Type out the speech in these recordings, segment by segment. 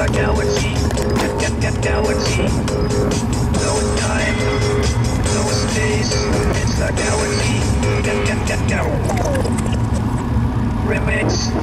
a galaxy, galaxy. No time, no space. It's a galaxy, remix.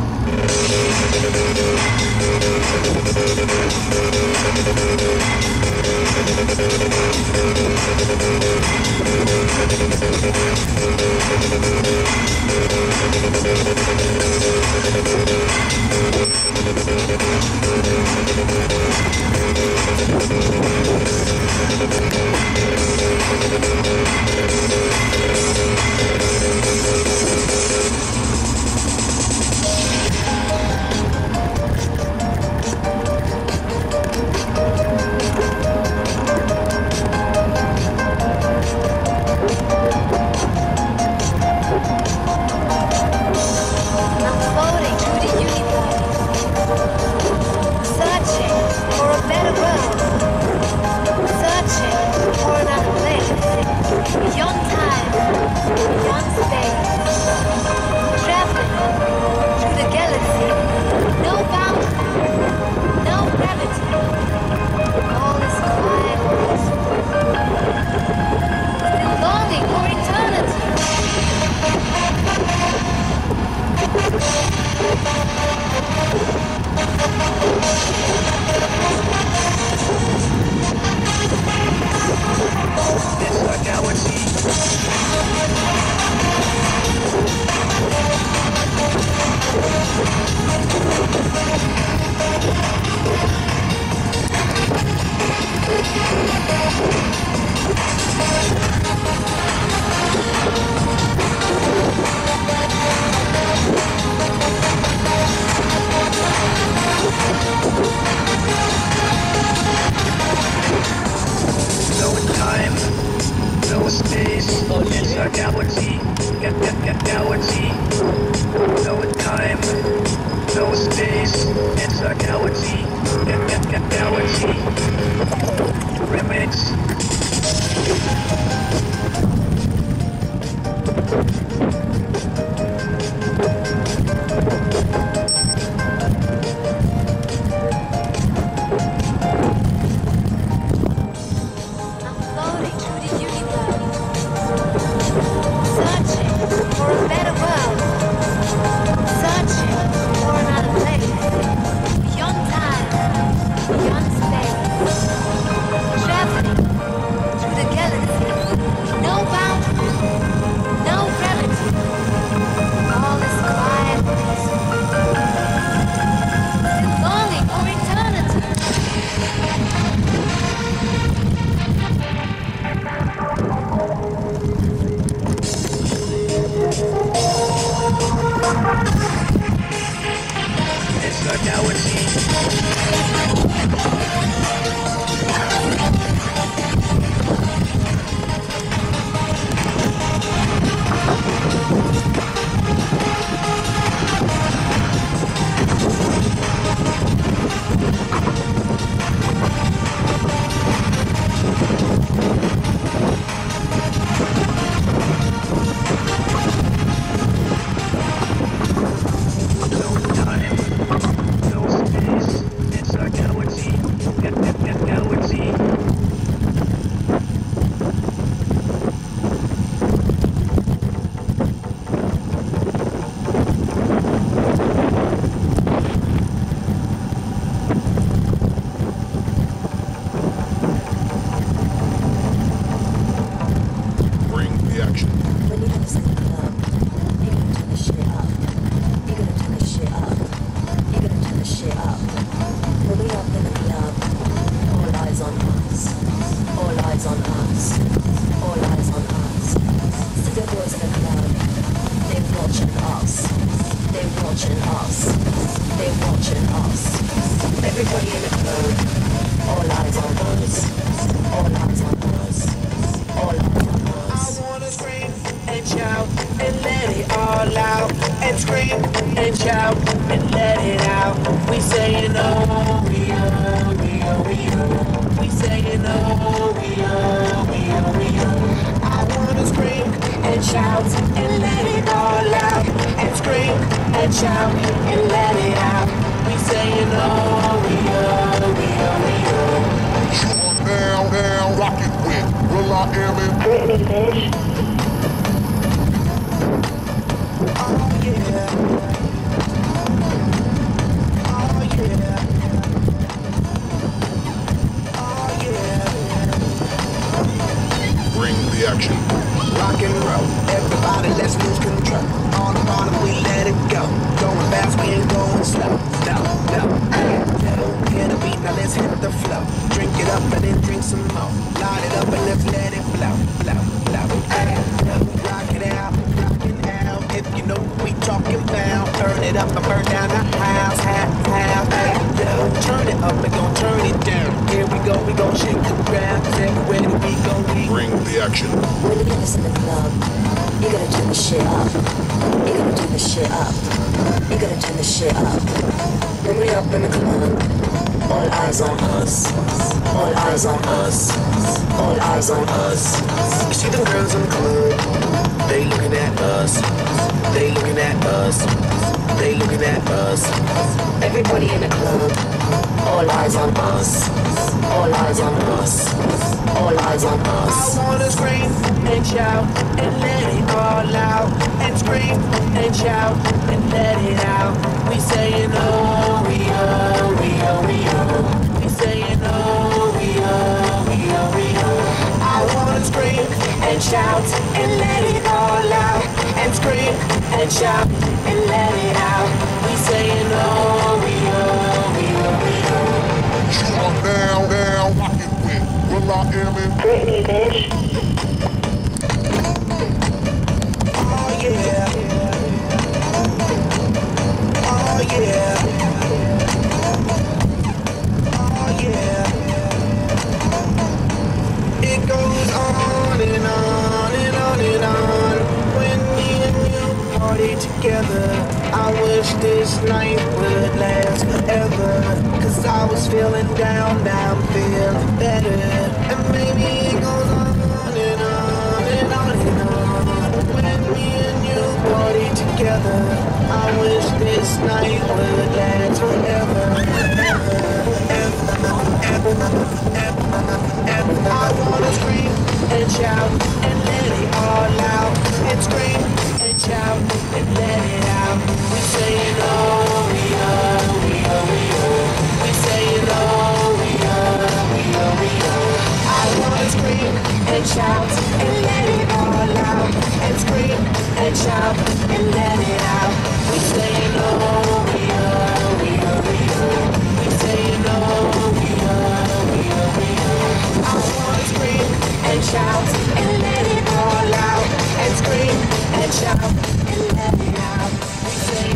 Everybody in the club, all eyes on us, all eyes on us, all eyes on us. I wanna scream and shout and let it all out, and scream and shout and let it out. We saying oh, we oh, we oh, we oh. We saying oh, we oh, we oh, we oh. I wanna scream and shout and let it all out, and scream and shout and let it out. We saying oh, we oh. down, rock it with Will I Am in Britney, bitch. Oh yeah. Oh yeah. Oh yeah. Bring the action. Rock and roll, everybody let's lose control. On the bottom we let it go. Going fast, we ain't going slow. No, hear the beat, now let's hit the flow. Drink it up and then drink some more. Light it up and let's let it blow. Rock it out, if you know what we talking about. Turn it up and burn down the house. Turn it up and gon' turn it down. Here we gon' shake the ground. 'Cause everywhere that we go, we Bring the action. When you get this in the club, you gotta turn the shit up. You gotta turn the shit up. You gotta turn the shit up. When we up in the club, all eyes on us. All eyes on us. All eyes on us. You see them girls in the club, they looking at us. They looking at us. They looking at us. Everybody in the club, all eyes on us. All eyes on us. All eyes on us. I wanna scream and shout and let it all out. And scream and shout and let it out. We saying oh, we oh, we oh, we oh. We saying oh, we oh, we oh, we oh. I wanna scream and shout and let it all out. And scream and shout and let it out. We saying oh, we oh, we oh, we oh. Shoot on down, rock it with Will I Am in Britney, bitch. Oh yeah. Oh yeah. Oh yeah. It goes on and on and on and on. When me and you party together, I wish this night would last forever. 'Cause I was feeling down, now I'm feeling better. And maybe it goes on and on and on and on. When me and you party together, I wish this night would last forever. I wanna scream and shout and let it all out. And scream and shout and let it out. We saying oh, we oh, we oh, we oh. We saying oh, we oh, we oh, we oh. I wanna scream and shout and let it all out. And scream and shout and let it out. We saying oh, we oh, we oh, we oh. We saying oh, we oh, we oh, we oh. I wanna scream and shout and let it all out. And scream and shout and let it out. We say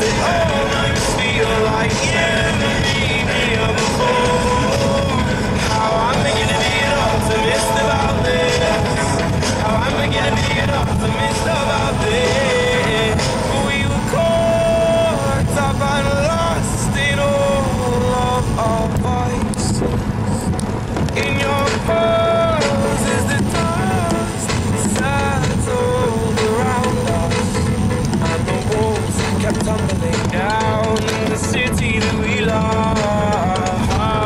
it almost feel like you and me here before? How I'm beginning to be an optimist about this. How I'm beginning to be an optimist about this. But we were caught up and lost in all of our vices. In your pose is the dust settled around us, and the walls kept tumbling down in the city that we love.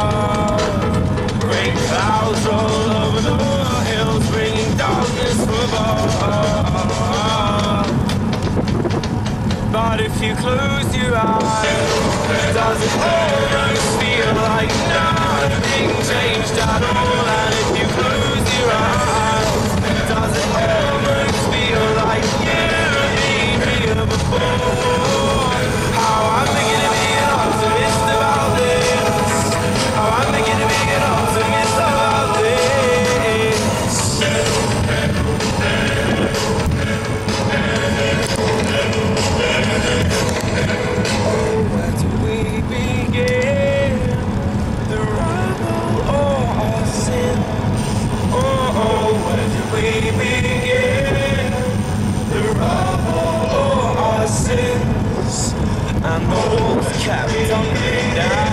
Rain clouds roll over the hills, bringing darkness from above. But if you close your eyes, does it almost feel like nothing changed at all? And if you close your eyes, does it almost feel like you and me here before? How I'm beginning to be an optimist about this. How I'm beginning to be an optimist about this. Where do we begin? The rubble or our sin? Oh, where do we begin? The rubble or our sins? And the walls kept tumbling down.